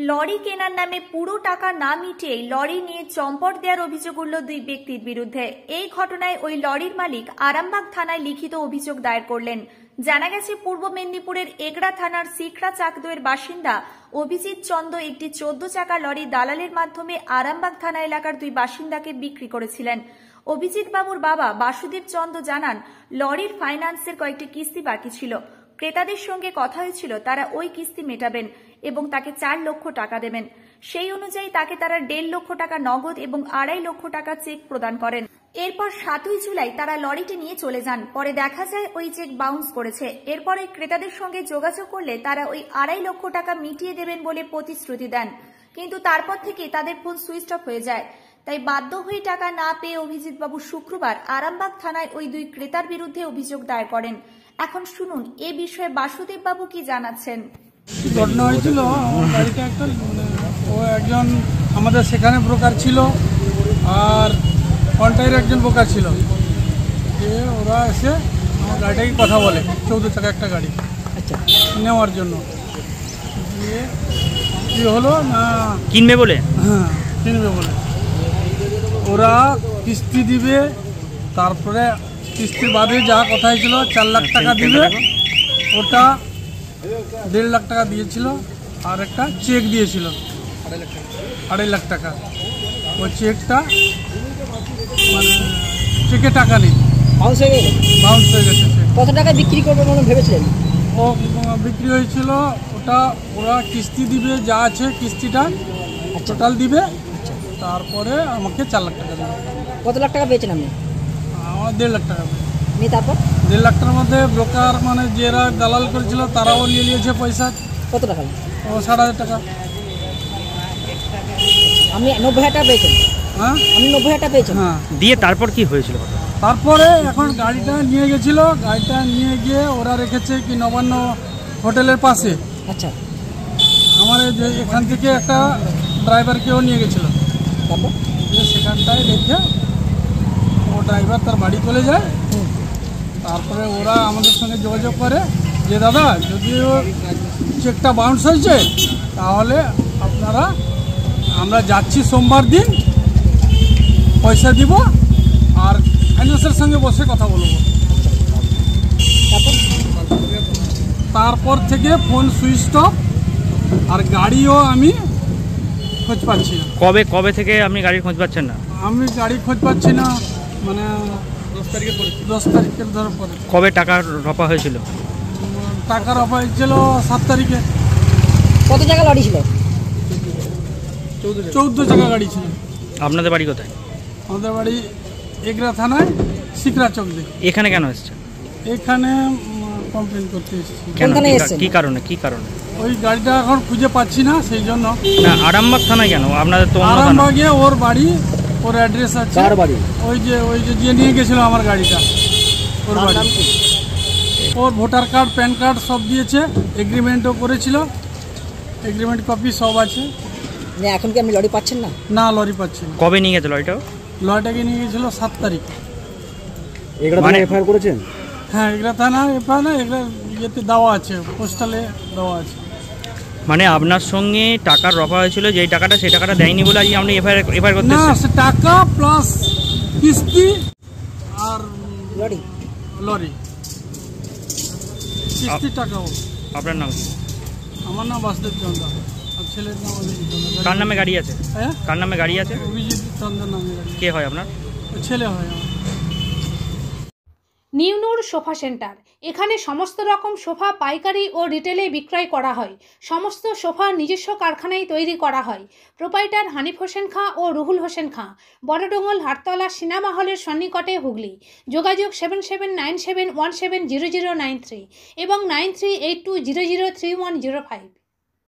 Lorry কেনার নামে পুরো টাকা না মিটিয়ে লরি নিয়ে চম্পট দেওয়ার অভিযোগ উঠল দুই ব্যক্তির বিরুদ্ধে। এই ঘটনায় ওই লরির মালিক আরামবাগ থানায় লিখিত অভিযোগ দায়ের করলেন। জানা গেছে, পূর্ব মেদিনীপুরের এগড়া থানার সিকড়া চাকদোয়ের বাসিন্দা অভিজিৎ চন্দ একটি 14 চাকা লরি দালালের মাধ্যমে আরামবাগ থানা এলাকার দুই বাসিন্দাকে বিক্রি করেছিলেন। অভিজিৎ বাবুর বাবা বাসুদেব চন্দ জানান, লরির ফাইন্যান্সের কয়েকটি কিস্তি বাকি ছিল। ক্রেতাদের সঙ্গে কথা হয়েছিল তারা ওই কিস্তি মেটাবেন এবং তাকে 4 লক্ষ টাকা দেবেন। সেই অনুযায়ী তাকে তারা 1.5 লক্ষ টাকা নগদ এবং 2.5 লক্ষ টাকা চেক প্রদান করেন। এরপর 7ই জুলাই তারা লরিটি নিয়ে চলে যান। পরে দেখা যায় ওই চেক বাউন্স করেছে। এরপরে ক্রেতাদের সঙ্গে যোগাযোগ করলে তারা ওই 2.5 লক্ষ টাকা মিটিয়ে দেবেন বলে প্রতিশ্রুতি দেন, কিন্তু তারপর থেকে তাদের ফোন সুইচ অফ হয়ে যায়। তাই বাধ্য হয়ে টাকা না পেয়ে অভিজিৎ বাবু শুক্রবার আরামবাগ থানায় ওই দুই ক্রেতার বিরুদ্ধে অভিযোগ দায়ের করেন। এখন শুনুন এ বিষয়ে বাসুদেব বাবু কি জানাচ্ছেন। ঘটনা হয়েছিল, আমার গাড়িটা একটা ও একজন আমাদের সেখানে ব্রোকার ছিল আর কন্টাইয়ের একজন ব্রোকার ছিল। ওরা এসে আমার গাড়িটাকে কথা বলে 14 চাকা একটা গাড়ি আচ্ছা নেওয়ার জন্য। কি হলো না কিনবে বলে, হ্যাঁ কিনবে বলে ওরা কিস্তি দিবে, তারপরে কিস্তির বাদে যা কথা হয়েছিল 4 লাখ টাকা দিবে, ওটা 1.5 লাখ টাকা দিয়েছিল আর একটা চেক দিয়েছিল 2.5 লাখ টাকা। ওই চেকটা মানে চেকে টাকা নেই, বাউন্স হয়ে গেছে। কত টাকা বিক্রি করবে মনে ভেবেছিলেন? ও বিক্রি হয়েছিল, ওটা ওরা কিস্তি দিবে যা আছে কিস্তিটা টোটাল দিবে, তারপরে আমাকে 4 লাখ টাকা দেবে। কত লাখ টাকা পেয়েছেন আপনি? আমার 1.5 লাখ টাকা। তারপর 1.5 লাখ টাকার মধ্যে ব্রোকার মানে যারা দালাল করেছিল তারাও নিয়ে নিয়েছে পয়সা। কত টাকা? ও 60,000 টাকা। আপনি 90,000 টাকা পেয়েছেন? হ্যাঁ আপনি 90,000 টাকা পেয়েছেন। হ্যাঁ। দিয়ে তারপর কি হয়েছিল? তারপরে এখন গাড়িটা নিয়ে গেছিল, গাড়িটা নিয়ে গিয়ে ওরা রেখেছে কি নবান্ন হোটেলের পাশে। আচ্ছা, আমার এখান থেকে একটা ড্রাইভারকেও নিয়ে গেছিল। তারপর সেখানটায় রেখে ও ড্রাইভার তার বাড়ি চলে যায়। তারপরে ওরা আমাদের সঙ্গে যোগাযোগ করে যে দাদা যদিও চেকটা বাউন্স হয়েছে তাহলে আপনারা আমরা যাচ্ছি সোমবার দিন, পয়সা দিব আর ফাইন্যান্সের সঙ্গে বসে কথা বলবো। তারপর থেকে ফোন সুইচ অফ আর গাড়িও আমি খোঁজ পাচ্ছি না। কবে থেকে আপনি গাড়ির খোঁজ পাচ্ছেন না? আমি গাড়ি খোঁজ পাচ্ছি না, মানে 10 তারিখের ধরার পরে। কবে টাকা রপা হয়েছিল? টাকা রপা হয়েছিল 7 তারিখে। কত টাকা লরি ছিল? 14 চাকা গাড়ি ছিল। আপনাদের বাড়ি কোথায়? আমাদের বাড়ি এগড়া থানায় সিকড়া চকদে। এখানে কেন এসেছেন? এখানে কমপ্লেন করতে এসেছি। কি কারণে? ওই গাড়িটা এখন খুঁজে পাচ্ছি না, সেই জন্য। না, আরামবাগ থানায় কেন? আপনাদের তো আরামবাগে ওর বাড়ি, ওর অ্যাড্রেস আছে। কার বাড়ি? ওই যে নিয়ে গেছিল আমার গাড়িটা, ওর বাড়ি। ওর ভোটার কার্ড, প্যান কার্ড সব দিয়েছে, এগ্রিমেন্টও করেছিল, এগ্রিমেন্ট কপি সব আছে। এখন কি আপনি লরি পাচ্ছেন না? না, লরি পাচ্ছি না। কবে নিয়ে গেছে লরিটা? লরিটাকে নিয়ে গেছিল 7 তারিখ। মানে এফআইআর করেছেন? হ্যাঁ, এগড়া থানা এফআইআর না, এগড়া ইয়েতে দেওয়া আছে, পোস্টালে দেওয়া আছে। মানে আপনার সঙ্গে টাকার রফা হয়েছিল, যেই টাকাটা সেই টাকাটা দেয়নি বলে আজকে আপনি এফআইআর করতে? না, সে টাকা প্লাস কিস্তি আর লরি কিস্তি টাকাও। আপনার নাম? আমার নাম বাসুদেব চন্দ্র আর ছেলের নাম অভিজিৎ চন্দ্র। কার নামে গাড়ি আছে? হ্যাঁ, কার নামে গাড়ি আছে? অভিজিৎ চন্দ্র নামে গাড়ি। কে হয় আপনার? ছেলে হয় আমার। নিউ নূর সোফা সেন্টার, এখানে সমস্ত রকম সোফা পাইকারি ও রিটেলে বিক্রয় করা হয়। সমস্ত সোফা নিজস্ব কারখানায় তৈরি করা হয়। প্রোপাইটার হানিফ হোসেন খাঁ ও রুহুল হোসেন খাঁ, বড়ডোঙ্গল হাটতলা সিনেমা হলের সন্নিকটে, হুগলি। যোগাযোগ 7797170093 এবং 9382003105।